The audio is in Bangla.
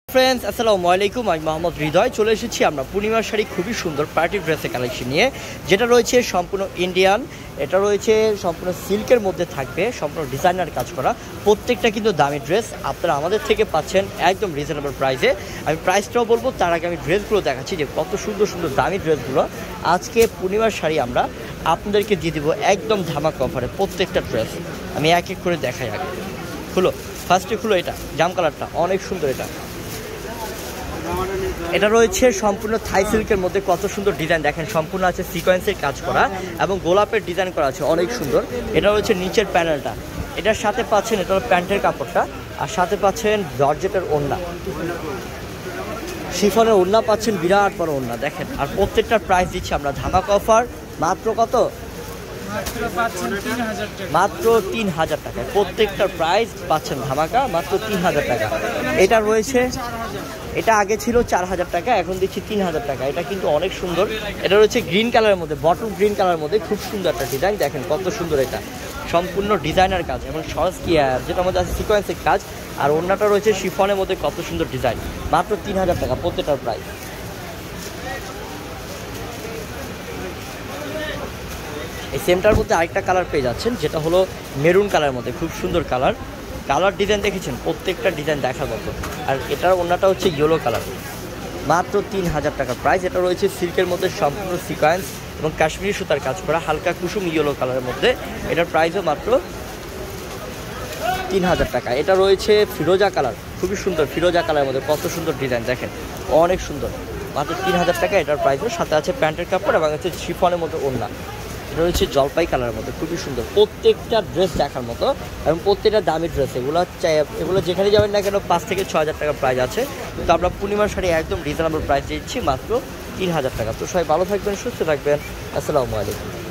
फ्रेंड्स আসসালামু আলাইকুম আমি মোহাম্মদ হৃদয় চলে এসেছি আমরা পূর্ণিমা শাড়ি খুবই সুন্দর পার্টি ড্রেসের কালেকশন নিয়ে যেটা রয়েছে সম্পূর্ণ ইন্ডিয়ান এটা রয়েছে সম্পূর্ণ সিল্কের মধ্যে থাকবে সম্পূর্ণ ডিজাইনার কাজ করা প্রত্যেকটা কিন্তু দামি ড্রেস আপনারা আমাদের থেকে পাচ্ছেন একদম রিজনেবল প্রাইসে আমি প্রাইসটাও বলবো তার আগে আমি ড্রেসগুলো দেখাচ্ছি যে কত সুন্দর সুন্দর দামি ড্রেসগুলো আজকে পূর্ণিমার শাড়ি আমরা আপনাদেরকে দিয়ে দিব একদম ধামাকা অফারে প্রত্যেকটা ড্রেস আমি এক এক করে দেখাই আগে খুলো ফার্স্টে খুলো এটা জাম কালারটা অনেক সুন্দর এটা রয়েছে সম্পূর্ণ থাই সিল্কের মধ্যে কত সুন্দর ডিজাইন দেখেন সম্পূর্ণ আছে সিকোয়েন্সের কাজ করা এবং গোলাপের ডিজাইন করা আছে অনেক সুন্দর এটা রয়েছে নিচের প্যানেলটা এটার সাথে পাচ্ছেন এটা হলো প্যান্টের কাপড়টা আর সাথে পাচ্ছেন জর্জেটের ওড়না শিফনের ওড়না পাচ্ছেন বিরাট বড় ওড়না দেখেন আর প্রত্যেকটার প্রাইস দিচ্ছি আমরা ধামাকা অফার মাত্র কত মাত্র ৩০০০ টাকা প্রত্যেকটার প্রাইস পাচ্ছেন ধামাকা মাত্র ৩০০০ টাকা এটা রয়েছে এটা আগে ছিল ৪০০০ টাকা এখন দিচ্ছি ৩০০০ টাকা এটা কিন্তু অনেক সুন্দর এটা রয়েছে গ্রিন কালারের মধ্যে বটল গ্রিন কালারের মধ্যে খুব সুন্দর একটা ডিজাইন দেখেন কত সুন্দর এটা সম্পূর্ণ ডিজাইনার কাজ এবং সহজ কি যেটার মধ্যে আছে সিকোয়েন্সের কাজ আর ওড়নাটা রয়েছে শিফনের মধ্যে কত সুন্দর ডিজাইন মাত্র ৩০০০ টাকা প্রত্যেকটার প্রাইস এই সেমটার মধ্যে আরেকটা কালার পেয়ে যাচ্ছেন যেটা হলো মেরুন কালারের মধ্যে খুব সুন্দর কালার ডিজাইন দেখেছেন প্রত্যেকটা ডিজাইন দেখার মতো আর এটার ওড়নাটা হচ্ছে ইয়েলো কালার মাত্র ৩০০০ টাকা প্রাইস এটা রয়েছে সিল্কের মধ্যে সম্পূর্ণ সিকোয়েন্স এবং কাশ্মীরি সুতার কাজ করা হালকা কুসুম ইয়েলো কালারের মধ্যে এটার প্রাইসও মাত্র ৩০০০ টাকা এটা রয়েছে ফিরোজা কালার খুবই সুন্দর ফিরোজা কালারের মধ্যে কত সুন্দর ডিজাইন দেখেন অনেক সুন্দর মাত্র ৩০০০ টাকা এটার প্রাইসও সাথে আছে প্যান্টের কাপড় এবং হচ্ছে শিফনের মধ্যে ওড়না এটা হচ্ছে জলপাই কালারের মধ্যে খুবই সুন্দর প্রত্যেকটা ড্রেস দেখার মতো এবং প্রত্যেকটা দামি ড্রেস এগুলো যেখানে যাবেন না কেন ৫ থেকে ৬ হাজার টাকা প্রাইস আছে কিন্তু আমরা পূর্ণিমার শাড়ি একদম রিজনেবল প্রাইস দিচ্ছি মাত্র ৩০০০ টাকা তো সবাই ভালো থাকবেন সুস্থ থাকবেন আসসালামু আলাইকুম